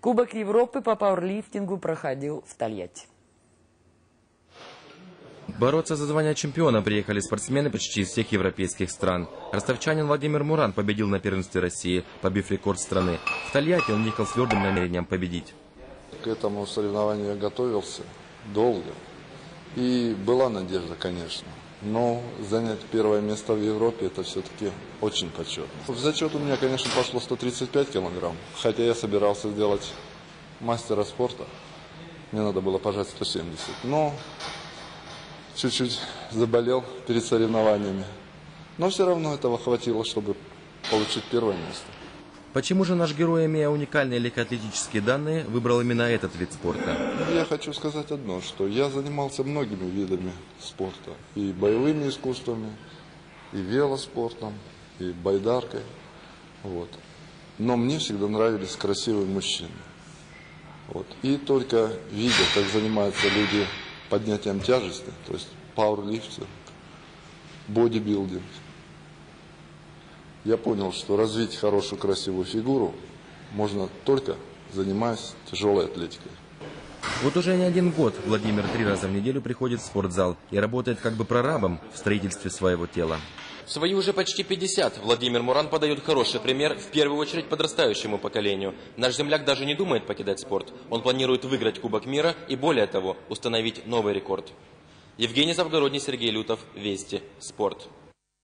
Кубок Европы по пауэрлифтингу проходил в Тольятти. Бороться за звание чемпиона приехали спортсмены почти из всех европейских стран. Ростовчанин Владимир Муран победил на первенстве России, побив рекорд страны. В Тольятти он ехал с твердым намерением победить. К этому соревнованию я готовился долго. И была надежда, конечно. Но занять первое место в Европе — это все-таки очень почетно. В зачет у меня, конечно, пошло 135 килограмм. Хотя я собирался сделать мастера спорта. Мне надо было пожать 170. Но чуть-чуть заболел перед соревнованиями. Но все равно этого хватило, чтобы получить первое место. Почему же наш герой, имея уникальные легкоатлетические данные, выбрал именно этот вид спорта? Я хочу сказать одно, что я занимался многими видами спорта. И боевыми искусствами, и велоспортом, и байдаркой. Вот. Но мне всегда нравились красивые мужчины. Вот. И только видя, как занимаются люди поднятием тяжести, то есть пауэрлифтинг, бодибилдинг, я понял, что развить хорошую красивую фигуру можно только занимаясь тяжелой атлетикой. Вот уже не один год Владимир 3 раза в неделю приходит в спортзал и работает как бы прорабом в строительстве своего тела. В свои уже почти 50 Владимир Муран подает хороший пример, в первую очередь подрастающему поколению. Наш земляк даже не думает покидать спорт. Он планирует выиграть Кубок мира и, более того, установить новый рекорд. Евгений Завгородний, Сергей Лютов, Вести, Спорт.